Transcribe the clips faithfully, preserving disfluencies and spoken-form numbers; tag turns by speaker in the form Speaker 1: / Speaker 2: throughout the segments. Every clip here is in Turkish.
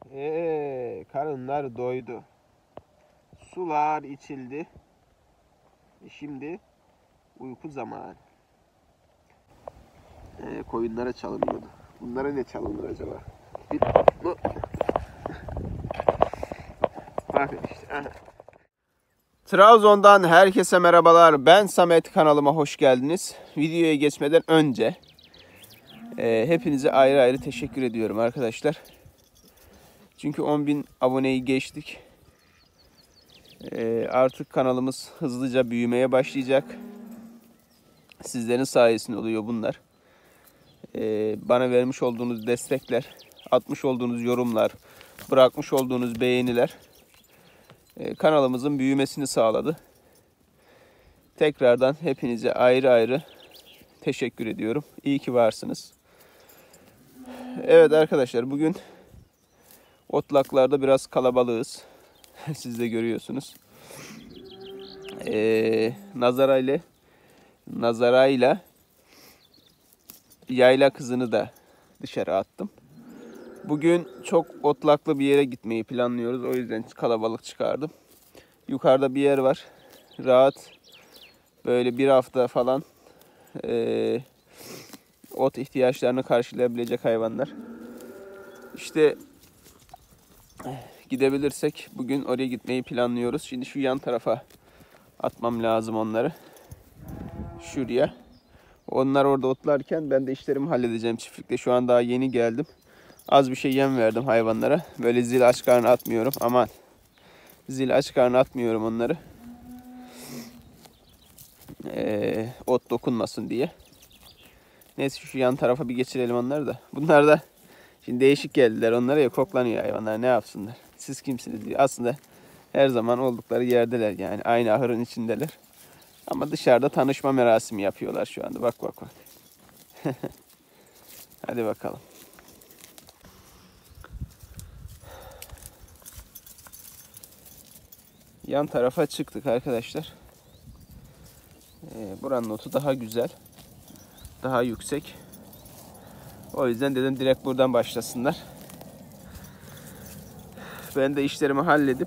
Speaker 1: Ee, karınlar doydu. Sular içildi. Şimdi uyku zamanı. Ee, koyunlara çalınıyordu. Bunlara ne çalınır acaba? Bir, bu. Bakın işte. Aha. Trabzon'dan herkese merhabalar. Ben Samet, kanalıma hoş geldiniz. Videoya geçmeden önce e, hepinize ayrı ayrı teşekkür ediyorum arkadaşlar. Çünkü on bin aboneyi geçtik. E, artık kanalımız hızlıca büyümeye başlayacak. Sizlerin sayesinde oluyor bunlar. E, bana vermiş olduğunuz destekler, atmış olduğunuz yorumlar, bırakmış olduğunuz beğeniler e, kanalımızın büyümesini sağladı. Tekrardan hepinize ayrı ayrı teşekkür ediyorum. İyi ki varsınız. Evet arkadaşlar, bugün otlaklarda biraz kalabalığız. Siz de görüyorsunuz. Ee, Nazara ile Nazarayla yayla kızını da dışarı attım. Bugün çok otlaklı bir yere gitmeyi planlıyoruz. O yüzden kalabalık çıkardım. Yukarıda bir yer var. Rahat böyle bir hafta falan e, ot ihtiyaçlarını karşılayabilecek hayvanlar. İşte gidebilirsek bugün oraya gitmeyi planlıyoruz. Şimdi şu yan tarafa atmam lazım onları. Şuraya. Onlar orada otlarken ben de işlerimi halledeceğim çiftlikte. Şu an daha yeni geldim. Az bir şey yem verdim hayvanlara. Böyle zil aç karnı atmıyorum. Aman. Zil aç karnı atmıyorum onları. Ee, ot dokunmasın diye. Neyse şu yan tarafa bir geçirelim onları da. Bunlar da şimdi değişik geldiler. Onlara ya koklanıyor hayvanlar. Ne yapsınlar? Siz kimsiniz diye. Aslında her zaman oldukları yerdeler yani. Aynı ahırın içindeler. Ama dışarıda tanışma merasimi yapıyorlar şu anda. Bak bak bak. Hadi bakalım. Yan tarafa çıktık arkadaşlar. Ee, buranın otu daha güzel. Daha yüksek. O yüzden dedim direkt buradan başlasınlar. Ben de işlerimi halledip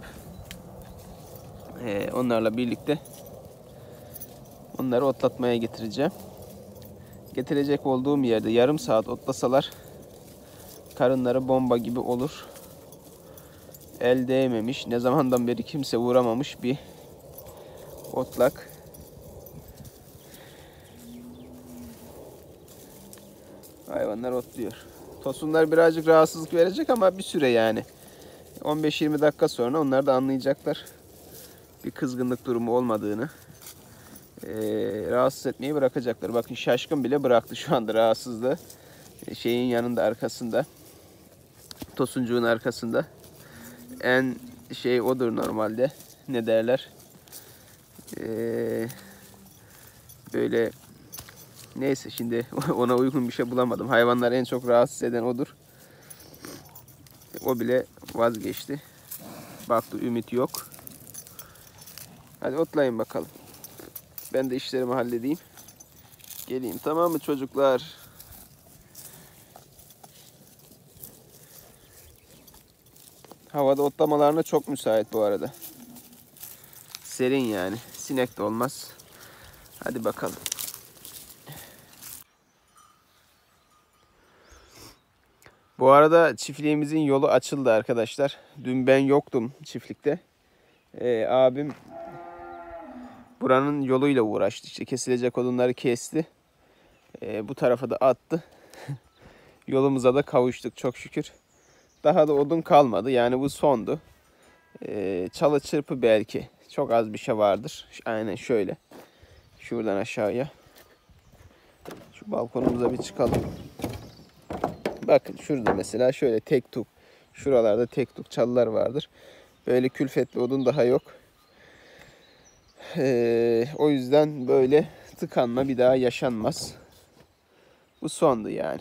Speaker 1: e, onlarla birlikte onları otlatmaya getireceğim. Getirecek olduğum yerde yarım saat otlasalar karınları bomba gibi olur. El değmemiş, ne zamandan beri kimse uğramamış bir otlak. Hayvanlar otluyor. Tosunlar birazcık rahatsızlık verecek ama bir süre yani. on beş yirmi dakika sonra onlar da anlayacaklar bir kızgınlık durumu olmadığını. Ee, rahatsız etmeyi bırakacaklar. Bakın şaşkın bile bıraktı şu anda rahatsızlığı. Ee, şeyin yanında, arkasında. Tosuncuğun arkasında. En şey odur normalde. Ne derler? Ee, böyle neyse şimdi ona uygun bir şey bulamadım. Hayvanlar en çok rahatsız eden odur. O bile vazgeçti. Baktı ümit yok. Hadi otlayın bakalım. Ben de işlerimi halledeyim. Geleyim, tamam mı çocuklar? Havada otlamalarına çok müsait bu arada. Serin yani. Sinek de olmaz. Hadi bakalım. Bu arada çiftliğimizin yolu açıldı arkadaşlar. Dün ben yoktum çiftlikte. Ee, abim buranın yoluyla uğraştı. İşte kesilecek odunları kesti. Ee, bu tarafa da attı. Yolumuza da kavuştuk çok şükür. Daha da odun kalmadı. Yani bu sondu. Ee, çalı çırpı belki. Çok az bir şey vardır. Aynen şöyle. Şuradan aşağıya. Şu balkonumuza bir çıkalım. Bakın şurada mesela şöyle tek tuk. Şuralarda tek tuk çalılar vardır. Böyle külfetli odun daha yok. Ee, o yüzden böyle tıkanma bir daha yaşanmaz. Bu sondu yani.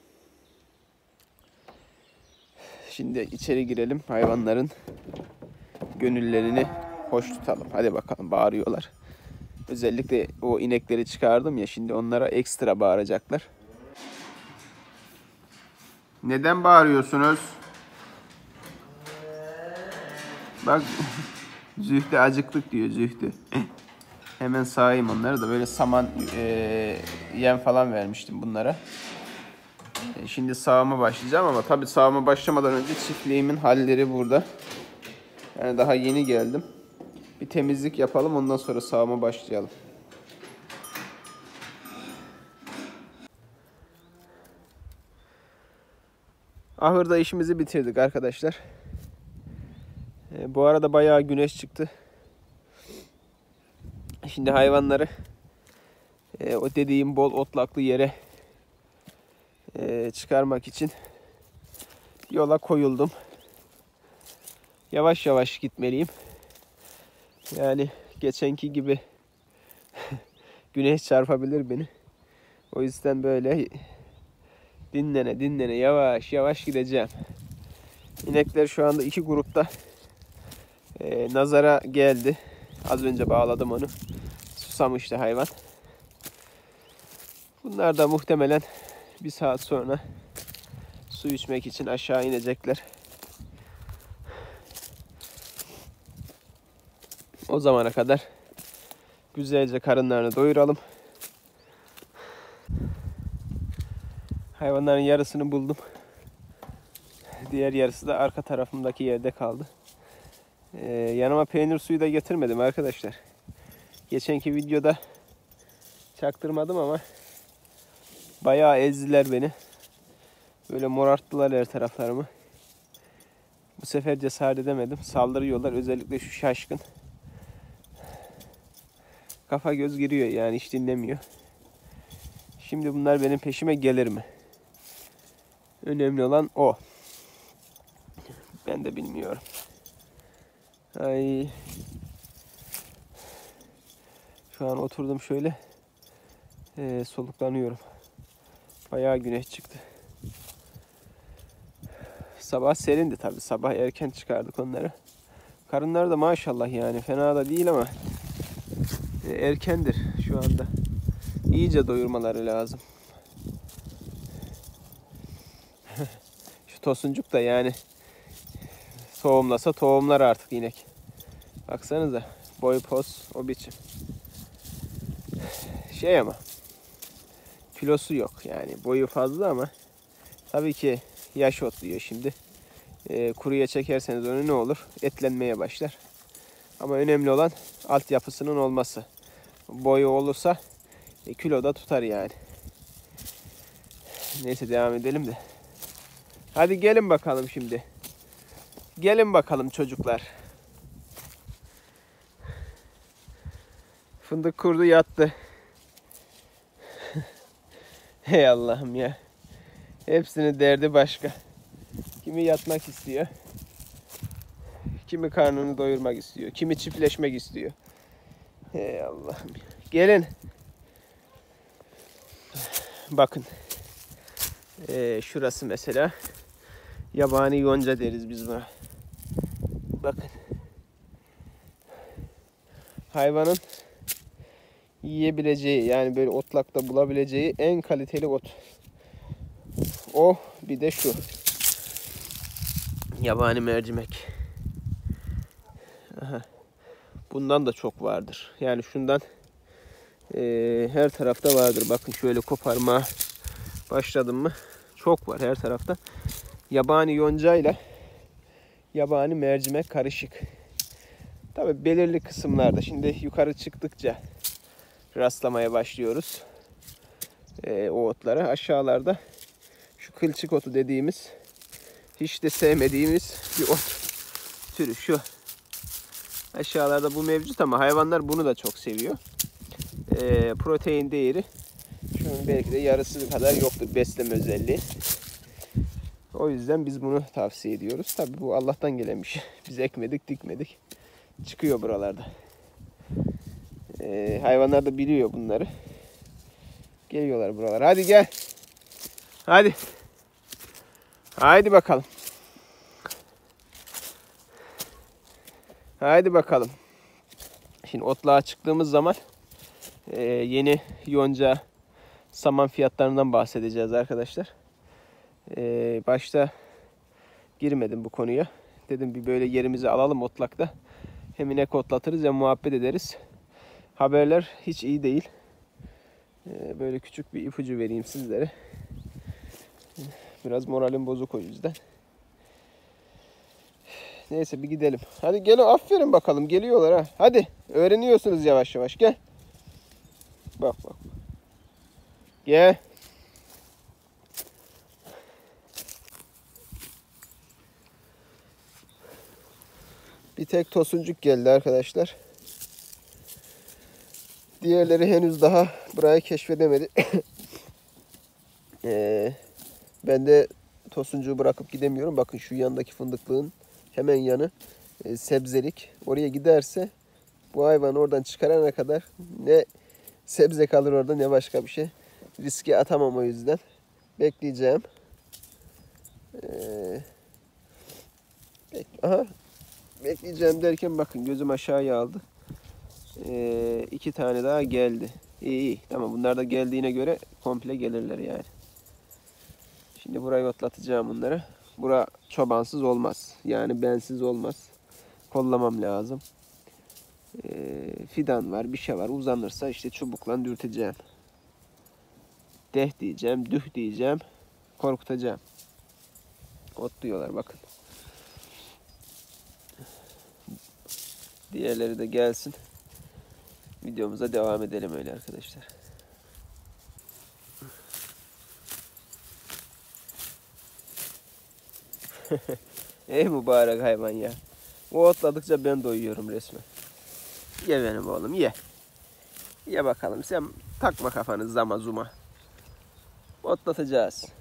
Speaker 1: Şimdi içeri girelim. Hayvanların gönüllerini hoş tutalım. Hadi bakalım, bağırıyorlar. Özellikle o inekleri çıkardım ya, şimdi onlara ekstra bağıracaklar. Neden bağırıyorsunuz? Bak Zühtü acıktık diyor Zühtü. Hemen sağayım onları da, böyle saman e, yem falan vermiştim bunlara. E, şimdi sağıma başlayacağım ama tabii sağıma başlamadan önce çiftliğimin halleri burada. Yani daha yeni geldim. Bir temizlik yapalım, ondan sonra sağıma başlayalım. Ahırda işimizi bitirdik arkadaşlar. E, bu arada bayağı güneş çıktı. Şimdi hayvanları e, o dediğim bol otlaklı yere e, çıkarmak için yola koyuldum. Yavaş yavaş gitmeliyim. Yani geçenki gibi güneş çarpabilir beni. O yüzden böyle dinlene dinlene yavaş yavaş gideceğim. İnekler şu anda iki grupta e, nazara geldi. Az önce bağladım onu. Susamıştı hayvan. Bunlar da muhtemelen bir saat sonra su içmek için aşağı inecekler. O zamana kadar güzelce karınlarını doyuralım. Hayvanların yarısını buldum. Diğer yarısı da arka tarafımdaki yerde kaldı. Ee, yanıma peynir suyu da getirmedim arkadaşlar. Geçenki videoda çaktırmadım ama bayağı ezdiler beni. Böyle morarttılar her taraflarımı. Bu sefer cesaret edemedim. Saldırıyorlar. Özellikle şu şaşkın. Kafa göz giriyor yani, hiç dinlemiyor. Şimdi bunlar benim peşime gelir mi? Önemli olan o. Ben de bilmiyorum. Ay. Şu an oturdum şöyle. Ee, soluklanıyorum. Bayağı güneş çıktı. Sabah serindi tabii. Sabah erken çıkardık onları. Karınları da maşallah yani fena da değil ama erkendir şu anda. İyice doyurmaları lazım. Şu tosuncuk da yani tohumlasa tohumlar artık inek. Baksanıza boy poz o biçim. Şey ama kilosu yok yani, boyu fazla ama tabii ki yaş otluyor şimdi. E, kuruya çekerseniz onu ne olur? Etlenmeye başlar. Ama önemli olan altyapısının olması. Boyu olursa e, kilo da tutar yani. Neyse devam edelim de. Hadi gelin bakalım şimdi. Gelin bakalım çocuklar. Fındık kurdu yattı. Hey Allah'ım ya. Hepsinin derdi başka. Kimi yatmak istiyor. Kimi karnını doyurmak istiyor. Kimi çiftleşmek istiyor. Hey Allah'ım. Gelin. Bakın. Ee, şurası mesela. Yabani yonca deriz biz buna. Bakın. Hayvanın yiyebileceği, yani böyle otlakta bulabileceği en kaliteli ot. O bir de şu. Yabani mercimek. Aha. Bundan da çok vardır. Yani şundan e, her tarafta vardır. Bakın şöyle koparmaya başladım mı çok var her tarafta. Yabani yoncayla yabani mercimek karışık. Tabii belirli kısımlarda. Şimdi yukarı çıktıkça rastlamaya başlıyoruz e, o otlara. Aşağılarda şu kılçık otu dediğimiz, hiç de sevmediğimiz bir ot türü şu. Aşağılarda bu mevcut ama hayvanlar bunu da çok seviyor. E, protein değeri şunun belki de yarısı kadar yoktur, besleme özelliği. O yüzden biz bunu tavsiye ediyoruz. Tabii bu Allah'tan gelen bir şey. Biz ekmedik, dikmedik. Çıkıyor buralarda. Ee, hayvanlar da biliyor bunları. Geliyorlar buralara. Hadi gel. Hadi. Haydi bakalım. Haydi bakalım. Şimdi otluğa çıktığımız zaman e, yeni yonca, saman fiyatlarından bahsedeceğiz arkadaşlar. E, başta girmedim bu konuya. dedim bir böyle yerimizi alalım otlakta. Hem inek otlatırız hem muhabbet ederiz. Haberler hiç iyi değil. Böyle küçük bir ipucu vereyim sizlere. Biraz moralim bozuk o yüzden. Neyse bir gidelim. Hadi gel, aferin bakalım, geliyorlar ha. Hadi öğreniyorsunuz yavaş yavaş, gel. Bak bak. Gel. Bir tek tosuncuk geldi arkadaşlar. Diğerleri henüz daha burayı keşfedemedi. ee, ben de tosuncuğu bırakıp gidemiyorum. Bakın şu yandaki fındıklığın hemen yanı e, sebzelik. Oraya giderse bu hayvanı oradan çıkarana kadar ne sebze kalır orada ne başka bir şey. Riske atamam o yüzden. Bekleyeceğim. Ee, bek Aha. Bekleyeceğim derken bakın gözüm aşağıya aldı. Ee, iki tane daha geldi. İyi iyi. Tamam, bunlar da geldiğine göre komple gelirler yani. Şimdi burayı otlatacağım bunları. Bura çobansız olmaz. Yani bensiz olmaz. Kollamam lazım. Ee, fidan var, bir şey var. Uzanırsa işte çubukla dürteceğim. Deh diyeceğim, düh diyeceğim. Korkutacağım. Otluyorlar bakın. Diğerleri de gelsin. Videomuza devam edelim öyle arkadaşlar. Ey mübarek hayvan ya. O otladıkça ben doyuyorum resmen. Ye benim oğlum, ye. Ye bakalım, sen takma kafanı zama zuma. Otlatacağız.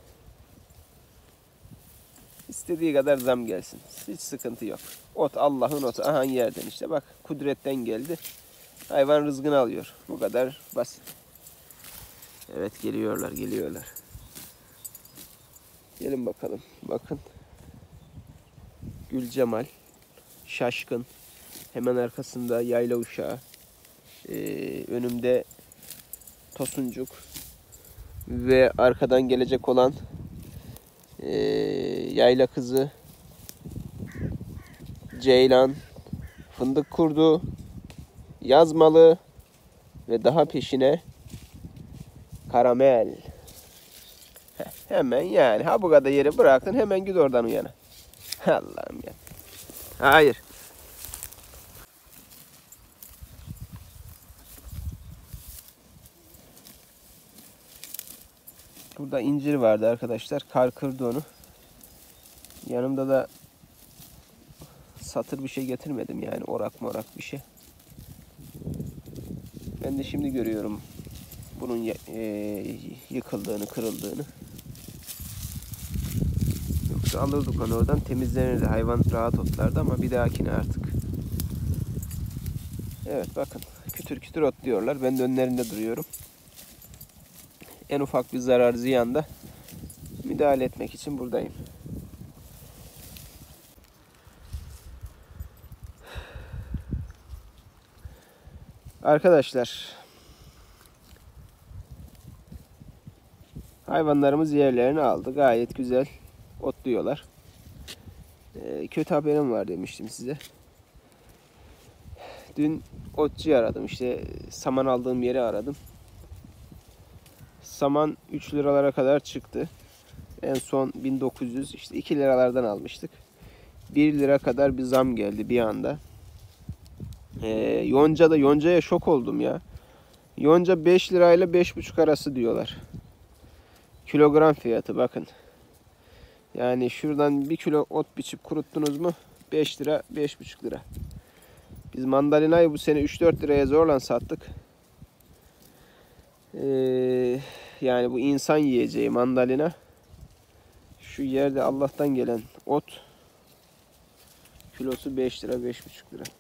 Speaker 1: İstediği kadar zam gelsin. Hiç sıkıntı yok. Ot Allah'ın otu. Aha yerden işte bak. Kudretten geldi. Hayvan rızkını alıyor. Bu kadar basit. Evet, geliyorlar geliyorlar. Gelin bakalım. Bakın. Gül Cemal. Şaşkın. Hemen arkasında yayla uşağı. Ee, önümde tosuncuk. Ve arkadan gelecek olan ee, yayla kızı. Ceylan. Fındık kurdu. Yazmalı. Ve daha peşine karamel. Heh, hemen yani. Ha bu kadar yeri bıraktın, hemen git oradan uyana. Allah'ım ya. Hayır. Burada incir vardı arkadaşlar. Kar kırdı onu. Yanımda da satır bir şey getirmedim yani. Orak morak bir şey. Ben de şimdi görüyorum bunun yıkıldığını, kırıldığını. Yoksa alırdık onu oradan, temizlenirdi. Hayvan rahat otlardı ama bir dahakine artık. Evet bakın, kütür kütür otluyorlar. Ben de önlerinde duruyorum. En ufak bir zarar ziyanda müdahale etmek için buradayım. Arkadaşlar, hayvanlarımız yerlerini aldı. Gayet güzel otluyorlar. Ee, kötü haberim var demiştim size. Dün otçuyu aradım. İşte saman aldığım yeri aradım. Saman üç liralara kadar çıktı. En son bin dokuz yüz, işte iki liralardan almıştık. bir lira kadar bir zam geldi bir anda. Ee, Yonca'da, Yonca'ya şok oldum ya. Yonca beş lirayla beş buçuk arası diyorlar. Kilogram fiyatı bakın. Yani şuradan bir kilo ot biçip kuruttunuz mu beş lira, beş buçuk lira. Biz mandalinayı bu sene üç dört liraya zorla sattık. Ee, yani bu insan yiyeceği mandalina. Şu yerde Allah'tan gelen ot kilosu beş lira, beş buçuk lira.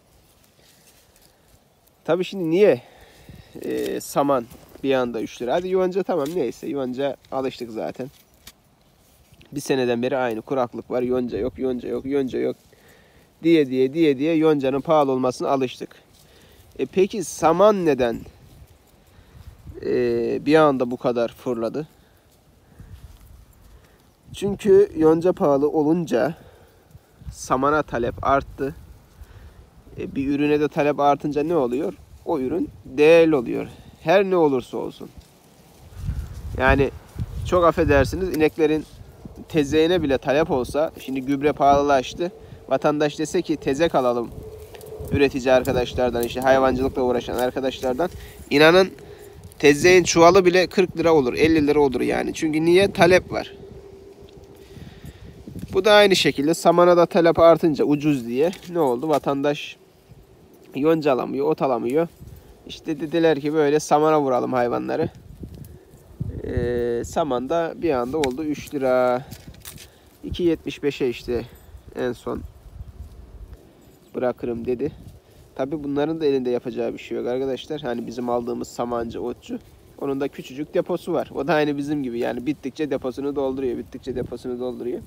Speaker 1: Tabii şimdi niye ee, saman bir anda üç lira? Hadi yonca tamam, neyse, yonca alıştık zaten. Bir seneden beri aynı kuraklık var. Yonca yok, yonca yok, yonca yok diye diye diye diye yoncanın pahalı olmasına alıştık. E peki saman neden e, bir anda bu kadar fırladı? Çünkü yonca pahalı olunca samana talep arttı. E, bir ürüne de talep artınca ne oluyor? O ürün değerli oluyor. Her ne olursa olsun. Yani çok affedersiniz, ineklerin tezeğine bile talep olsa, şimdi gübre pahalılaştı. Vatandaş dese ki tezek alalım üretici arkadaşlardan, işte hayvancılıkla uğraşan arkadaşlardan, inanın tezeğin çuvalı bile kırk lira olur, elli lira olur yani. Çünkü niye? Talep var. Bu da aynı şekilde samana da talep artınca ucuz diye ne oldu? Vatandaş yonca alamıyor, ot alamıyor. İşte dediler ki böyle samana vuralım hayvanları. Ee, saman da bir anda oldu üç lira. iki yetmiş beşe işte en son bırakırım dedi. Tabi bunların da elinde yapacağı bir şey yok arkadaşlar. Hani bizim aldığımız samancı, otçu. Onun da küçücük deposu var. O da aynı bizim gibi. Yani bittikçe deposunu dolduruyor. Bittikçe deposunu dolduruyor.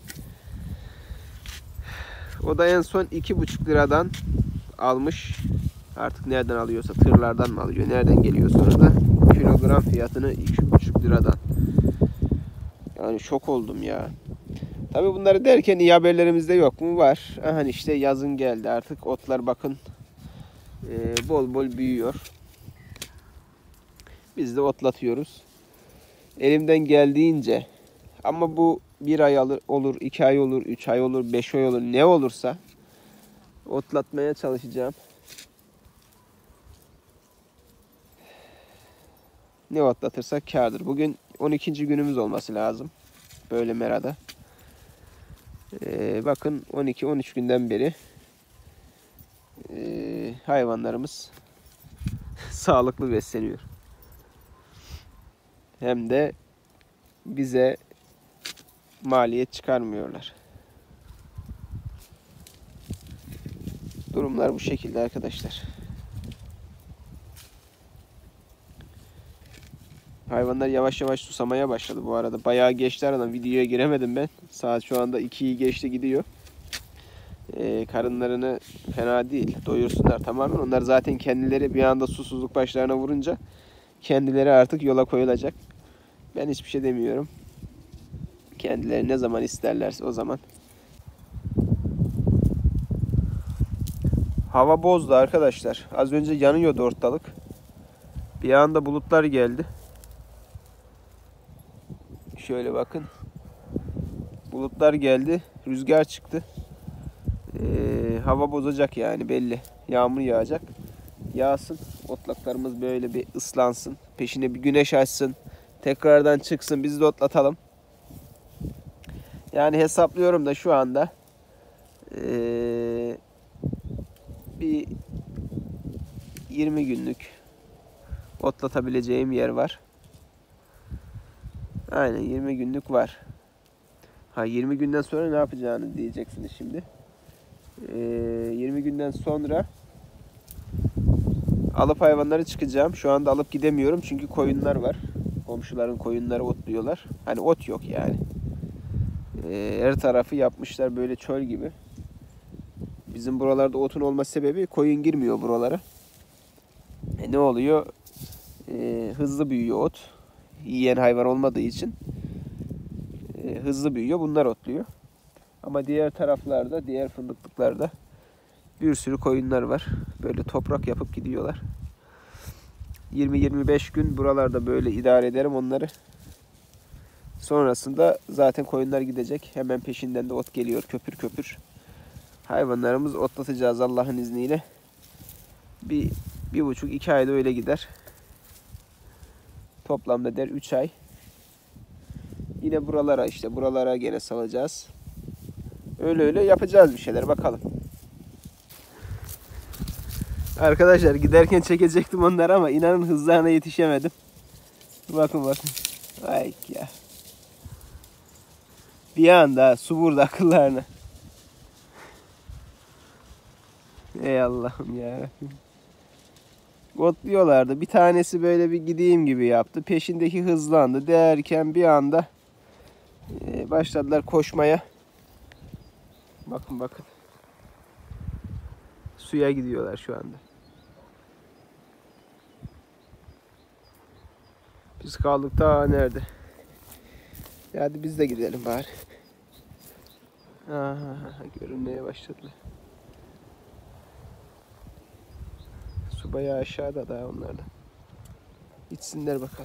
Speaker 1: O da en son iki buçuk liradan almış. Artık nereden alıyorsa, tırlardan mı alıyor, nereden geliyor sonra da kilogram fiyatını iki buçuk liradan. Yani şok oldum ya. Tabi bunları derken iyi haberlerimizde yok mu? Var. Hani işte yazın geldi artık. Otlar bakın e, bol bol büyüyor. Biz de otlatıyoruz. Elimden geldiğince, ama bu bir ay olur, iki ay olur, üç ay olur, beş ay olur, ne olursa otlatmaya çalışacağım. Ne otlatırsak kârdır. Bugün on ikinci günümüz olması lazım. Böyle merada. Ee, bakın on iki on üç günden beri e, hayvanlarımız sağlıklı besleniyor. Hem de bize maliyet çıkarmıyorlar. Durumlar bu şekilde arkadaşlar. Hayvanlar yavaş yavaş susamaya başladı bu arada. Bayağı geçti aradan. Videoya giremedim ben. Saat şu anda ikiyi geçti gidiyor. Ee, karınlarını fena değil. Doyursunlar tamamen. Onlar zaten kendileri bir anda susuzluk başlarına vurunca kendileri artık yola koyulacak. Ben hiçbir şey demiyorum. Kendileri ne zaman isterlerse o zaman. Hava bozdu arkadaşlar. Az önce yanıyordu ortalık. Bir anda bulutlar geldi. Şöyle bakın. Bulutlar geldi. Rüzgar çıktı. Ee, hava bozacak yani belli. Yağmur yağacak. Yağsın. Otlaklarımız böyle bir ıslansın. Peşine bir güneş açsın. Tekrardan çıksın. Biz de otlatalım. Yani hesaplıyorum da şu anda ee, bir yirmi günlük otlatabileceğim yer var. Aynen yirmi günlük var. Ha yirmi günden sonra ne yapacağını diyeceksiniz şimdi. Ee, yirmi günden sonra alıp hayvanları çıkacağım. Şu anda alıp gidemiyorum çünkü koyunlar var. Komşuların koyunları otluyorlar. Hani ot yok yani. Ee, her tarafı yapmışlar böyle çöl gibi. Bizim buralarda otun olma sebebi koyun girmiyor buralara. E ne oluyor? Ee, hızlı büyüyor ot. Yiyen hayvan olmadığı için e, hızlı büyüyor. Bunlar otluyor. Ama diğer taraflarda, diğer fındıklıklarda bir sürü koyunlar var. Böyle toprak yapıp gidiyorlar. yirmi yirmi beş gün buralarda böyle idare ederim onları. Sonrasında zaten koyunlar gidecek. Hemen peşinden de ot geliyor köpür köpür. Hayvanlarımızı otlatacağız Allah'ın izniyle. Bir, bir buçuk iki ayda öyle gider. Toplamda der üç ay. Yine buralara işte buralara gene salacağız. Öyle öyle yapacağız bir şeyler bakalım. Arkadaşlar giderken çekecektim onları ama inanın hızlarına yetişemedim. Bakın bakın. Ay ya. Bir anda su vurdu akıllarına. Ey Allah'ım ya. Otluyorlardı. Bir tanesi böyle bir gideyim gibi yaptı. Peşindeki hızlandı derken bir anda başladılar koşmaya. Bakın bakın. Suya gidiyorlar şu anda. Biz kaldık ta nerede? Hadi biz de gidelim bari. Aha, görünmeye başladılar. Su bayağı aşağıda daha onlarda. İçsinler bakalım.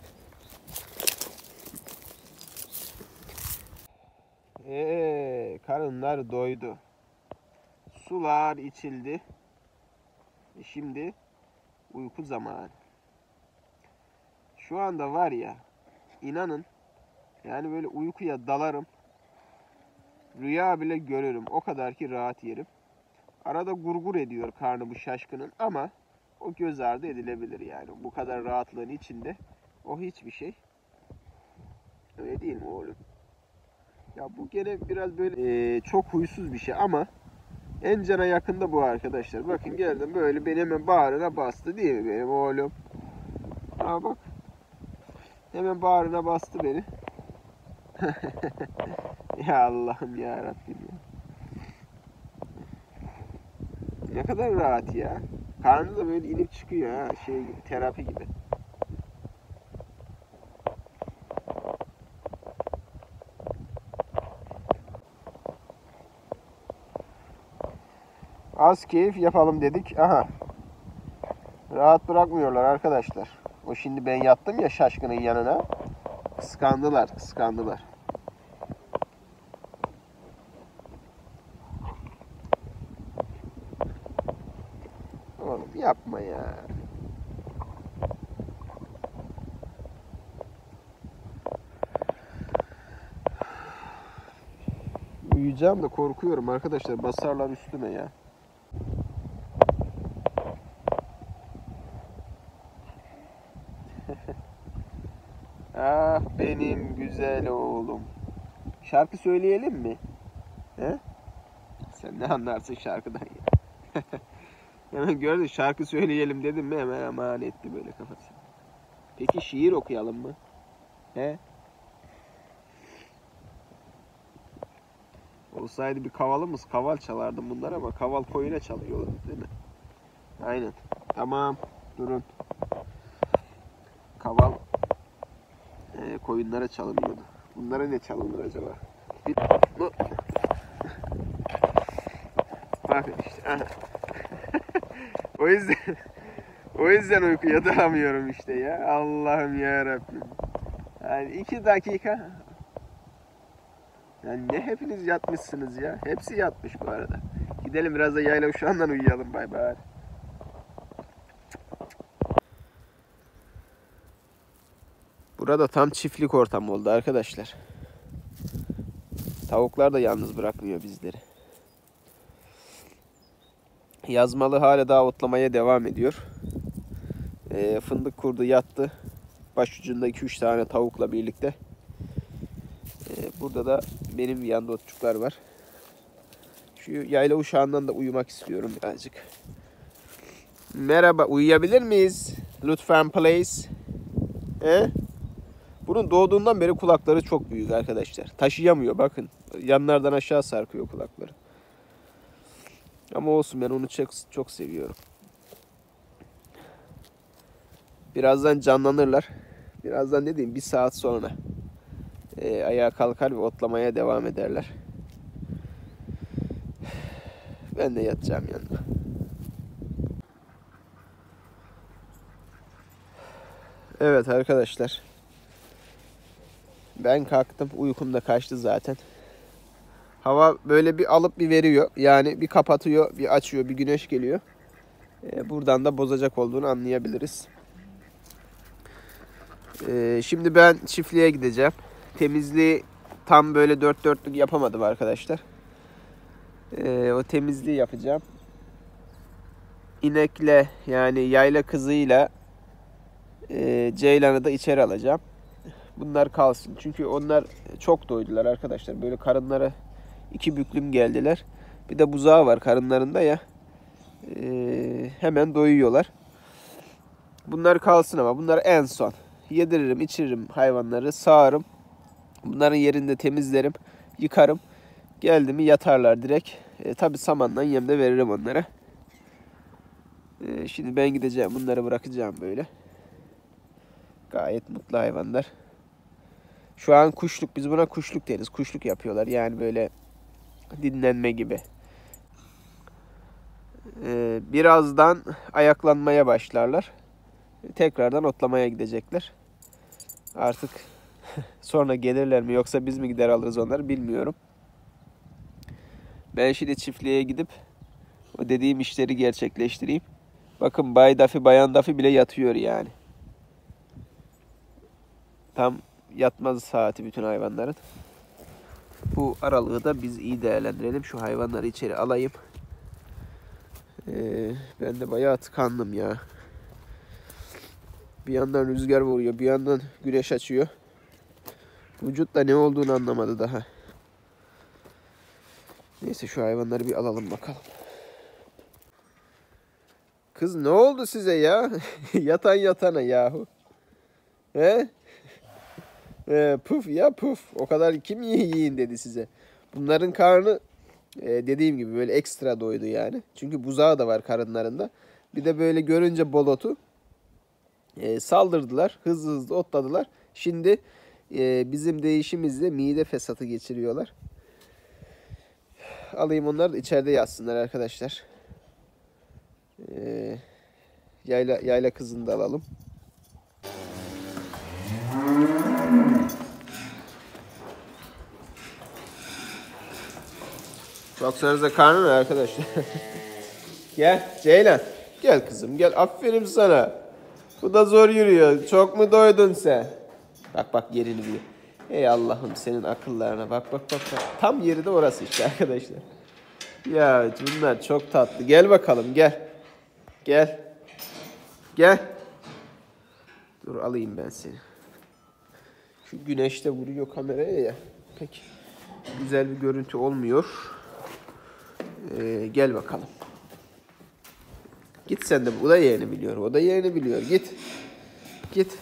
Speaker 1: Eee, karınlar doydu. Sular içildi. Şimdi uyku zamanı. Şu anda var ya, inanın yani böyle uykuya dalarım. Rüya bile görürüm. O kadar ki rahat yerim. Arada gurgur ediyor karnı bu şaşkının ama o göz ardı edilebilir yani. Bu kadar rahatlığın içinde o hiçbir şey. Öyle değil mi oğlum? Ya bu gene biraz böyle e, çok huysuz bir şey ama en cana yakında bu arkadaşlar. Bakın geldim böyle beni hemen bağrına bastı değil mi benim oğlum? Aa bak. Hemen bağrına bastı beni. Ya Allah'ım ya Rabbim ya. Ne kadar rahat ya. Karnı da böyle inip çıkıyor ha. Şey gibi, terapi gibi. Az keyif yapalım dedik. Aha. Rahat bırakmıyorlar arkadaşlar. O şimdi ben yattım ya şaşkının yanına. Kıskandılar, kıskandılar. Oğlum yapma ya. Uyuyacağım da korkuyorum arkadaşlar. Basarlar üstüme ya. Ah benim güzel oğlum. Şarkı söyleyelim mi? He? Sen ne anlarsın şarkıdan ya? Hemen gördün şarkı söyleyelim dedim mi hemen aman etti böyle kafası. Peki şiir okuyalım mı? He? Olsaydı bir kavalımız kaval çalardım bunlar ama kaval koyuna çalıyorlar değil mi? Aynen. Tamam. Durun. Kaval e, koyunlara çalınıyordu. Bunlara ne çalınır acaba? Bir, bu. Bakın işte. Aha. O yüzden o yüzden uykuya dalamıyorum işte ya. Allah'ım ya Rabbim. Yani iki dakika. Yani ne hepiniz yatmışsınız ya. Hepsi yatmış bu arada. Gidelim biraz da yayla uşağından uyuyalım bay bay. Burada tam çiftlik ortamı oldu arkadaşlar. Tavuklar da yalnız bırakmıyor bizleri. Yazmalı hala daha otlamaya devam ediyor. E, fındık kurdu yattı. Başucunda iki üç tane tavukla birlikte. E, burada da benim yanında otçuklar var. Şu yayla uşağından da uyumak istiyorum birazcık. Merhaba, uyuyabilir miyiz? Lütfen please. E? Bunun doğduğundan beri kulakları çok büyük arkadaşlar. Taşıyamıyor bakın. Yanlardan aşağı sarkıyor kulakları. Ama olsun ben onu çok, çok seviyorum. Birazdan canlanırlar. Birazdan dediğim bir saat sonra e, ayağa kalkar ve otlamaya devam ederler. Ben de yatacağım yanına. Evet arkadaşlar. Ben kalktım. Uykum da kaçtı zaten. Hava böyle bir alıp bir veriyor. Yani bir kapatıyor, bir açıyor, bir güneş geliyor. Ee, buradan da bozacak olduğunu anlayabiliriz. Ee, şimdi ben çiftliğe gideceğim. Temizliği tam böyle dört dörtlük yapamadım arkadaşlar. Ee, o temizliği yapacağım. İnekle yani yayla kızıyla e, Ceylan'ı da içeri alacağım. Bunlar kalsın. Çünkü onlar çok doydular arkadaşlar. Böyle karınları iki büklüm geldiler. Bir de buzağı var karınlarında ya. Ee, hemen doyuyorlar. Bunlar kalsın ama bunlar en son. Yediririm, içiririm hayvanları, sağarım. Bunların yerinde temizlerim, yıkarım. Geldi mi yatarlar direkt. E, tabii samanla yem de veririm onlara. E, şimdi ben gideceğim. Bunları bırakacağım böyle. Gayet mutlu hayvanlar. Şu an kuşluk. Biz buna kuşluk deriz. Kuşluk yapıyorlar. Yani böyle dinlenme gibi. Ee, birazdan ayaklanmaya başlarlar. Tekrardan otlamaya gidecekler. Artık sonra gelirler mi yoksa biz mi gider alırız onları bilmiyorum. Ben şimdi çiftliğe gidip o dediğim işleri gerçekleştireyim. Bakın Bay Dafi, Bayan Dafi bile yatıyor yani. Tam yatma saati bütün hayvanların. Bu aralığı da biz iyi değerlendirelim. Şu hayvanları içeri alayım. Ee, ben de bayağı tıkandım ya. Bir yandan rüzgar vuruyor, bir yandan güneş açıyor. Vücutta ne olduğunu anlamadı daha. Neyse şu hayvanları bir alalım bakalım. Kız ne oldu size ya? Yatan yatana yahu. He? Ee, puf ya puf. O kadar kim yiyin dedi size. Bunların karnı e, dediğim gibi böyle ekstra doydu yani. Çünkü buzağı da var karınlarında. Bir de böyle görünce bolotu e, saldırdılar. Hızlı hızlı otladılar. Şimdi e, bizim değişimizle mide fesatı geçiriyorlar. Alayım onları da içeride yatsınlar arkadaşlar. E, yayla, yayla kızını da alalım. Baksanıza karnına arkadaşlar. Gel Ceylan. Gel kızım gel. Aferin sana. Bu da zor yürüyor. Çok mu doydun sen? Bak bak yerini biliyor. Ey Allah'ım senin akıllarına. Bak bak bak. bak. Tam yeri de orası işte arkadaşlar. Ya bunlar çok tatlı. Gel bakalım gel. Gel. Gel. Dur alayım ben seni. Şu güneşte vuruyor kameraya ya. Pek güzel bir görüntü olmuyor. Ee, gel bakalım. Git sen de. O da yerini biliyor. O da yerini biliyor. Git. Git.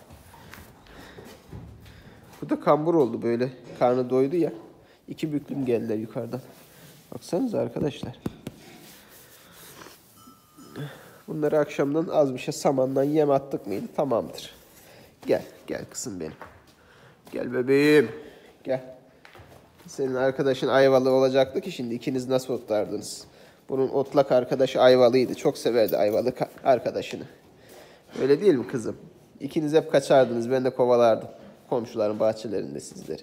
Speaker 1: Bu da kambur oldu böyle. Karnı doydu ya. İki büklüm geldiler yukarıdan. Baksanıza arkadaşlar. Bunları akşamdan az bir şey samandan yem attık mıydı? Tamamdır. Gel. Gel kızım benim. Gel bebeğim. Gel. Senin arkadaşın Ayvalı olacaktı ki şimdi ikiniz nasıl otlardınız? Bunun otlak arkadaşı Ayvalı'ydı. Çok severdi Ayvalı arkadaşını. Öyle değil mi kızım? İkiniz hep kaçardınız. Ben de kovalardım. Komşuların bahçelerinde sizleri.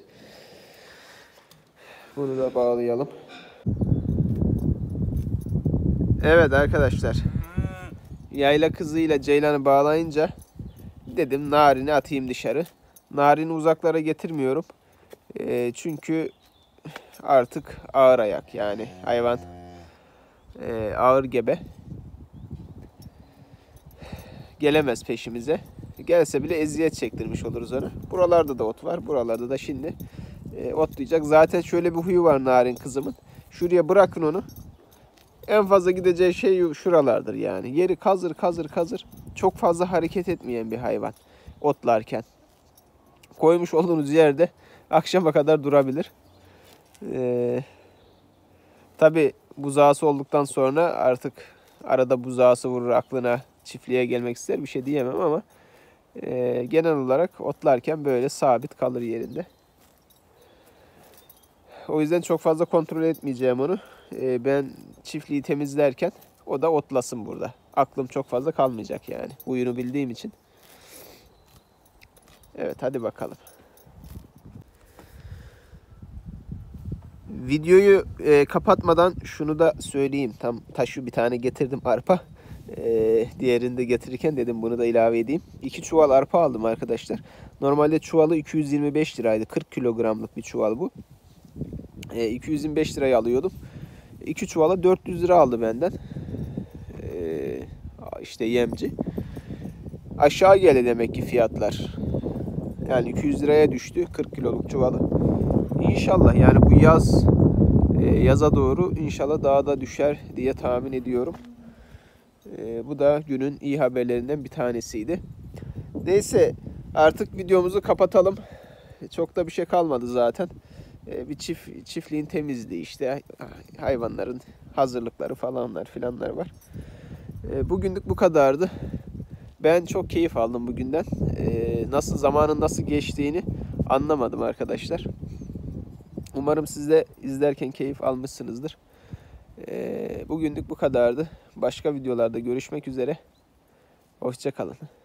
Speaker 1: Bunu da bağlayalım. Evet arkadaşlar. Yayla kızıyla Ceylan'ı bağlayınca dedim Narin'i atayım dışarı. Narin'i uzaklara getirmiyorum. E, çünkü artık ağır ayak yani hayvan e, ağır gebe. Gelemez peşimize. Gelse bile eziyet çektirmiş oluruz onu. Buralarda da ot var. Buralarda da şimdi e, otlayacak. Zaten şöyle bir huyu var Narin kızımın. Şuraya bırakın onu. En fazla gideceği şey şuralardır yani. Yeri kazır kazır kazır. Çok fazla hareket etmeyen bir hayvan otlarken. Koymuş olduğunuz yerde akşama kadar durabilir. Ee, Tabi buzağısı olduktan sonra artık arada buzağısı vurur aklına çiftliğe gelmek ister bir şey diyemem ama e, genel olarak otlarken böyle sabit kalır yerinde. O yüzden çok fazla kontrol etmeyeceğim onu. E, ben çiftliği temizlerken o da otlasın burada. Aklım çok fazla kalmayacak yani. Huyunu bildiğim için. Evet hadi bakalım. Videoyu e, kapatmadan şunu da söyleyeyim. Tam taşı bir tane getirdim arpa. E, diğerini de getirirken dedim bunu da ilave edeyim. İki çuval arpa aldım arkadaşlar. Normalde çuvalı iki yüz yirmi beş liraydı. kırk kilogramlık bir çuval bu. E, iki yüz yirmi beş liraya alıyordum. İki çuvala dört yüz lira aldı benden. E, işte yemci. Aşağı geldi demek ki fiyatlar. Yani iki yüz liraya düştü kırk kiloluk çuvalı. İnşallah yani bu yaz e, yaza doğru inşallah daha da düşer diye tahmin ediyorum. E, bu da günün iyi haberlerinden bir tanesiydi. Neyse artık videomuzu kapatalım. Çok da bir şey kalmadı zaten. E, bir çift çiftliğin temizliği işte hayvanların hazırlıkları falanlar filanlar var. E, bugünlük bu kadardı. Ben çok keyif aldım bugünden. E, nasıl zamanın nasıl geçtiğini anlamadım arkadaşlar. Umarım siz de izlerken keyif almışsınızdır. Ee, bugünlük bu kadardı. Başka videolarda görüşmek üzere. Hoşça kalın.